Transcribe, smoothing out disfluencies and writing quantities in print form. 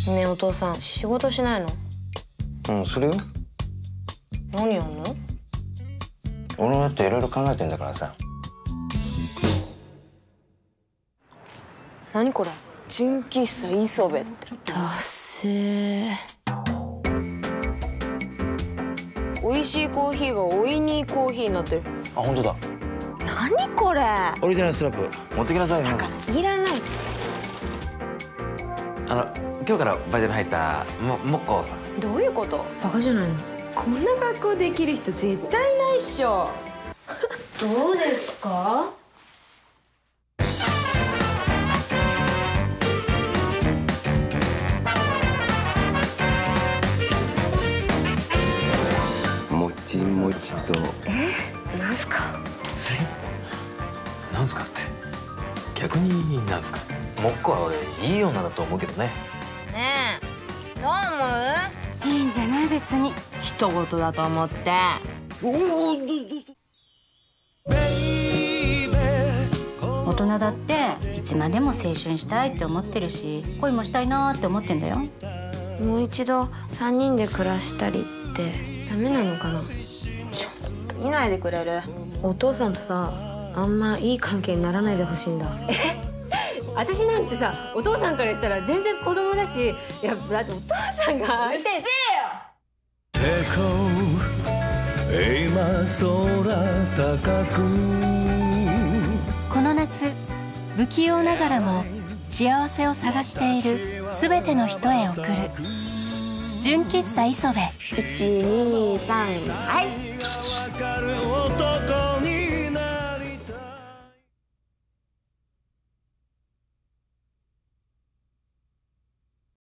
ねえお父さん、仕事しないの？ うん、するよ。 何やんの？ 俺もだっていろいろ考えてんだからさ。 何これ？純喫茶磯部って。ダッセー。美味しいコーヒーがおいにーコーヒーになってる。 あ、本当だ。 何これ？ オリジナルストラップ持ってきなさいよ。 だからいらない。 今日からバイトに入ったもっこさん。 どういうこと？バカじゃないの？こんな格好できる人絶対ないっしょ。どうですか？ もちもちと。 なんすか？ なんすかって。逆になんすか。もっこは俺いい女だと思うけどね。 ねえ、どう思う？ いいんじゃない別に。 人事だと思って。 大人だっていつまでも青春したいって思ってるし、恋もしたいなーって思ってんだよ。 もう一度3人で暮らしたりってダメなのかな？ちょっと見ないでくれる？お父さんとさ、あんまいい関係にならないでほしいんだ。 私なんてさ、お父さんからしたら全然子供だし、いやだってお父さんが。 うるせえよ。 今空高く。 この夏、不器用ながらも幸せを探しているすべての人へ送る純喫茶磯部。 1、2、3、はい。 わかる男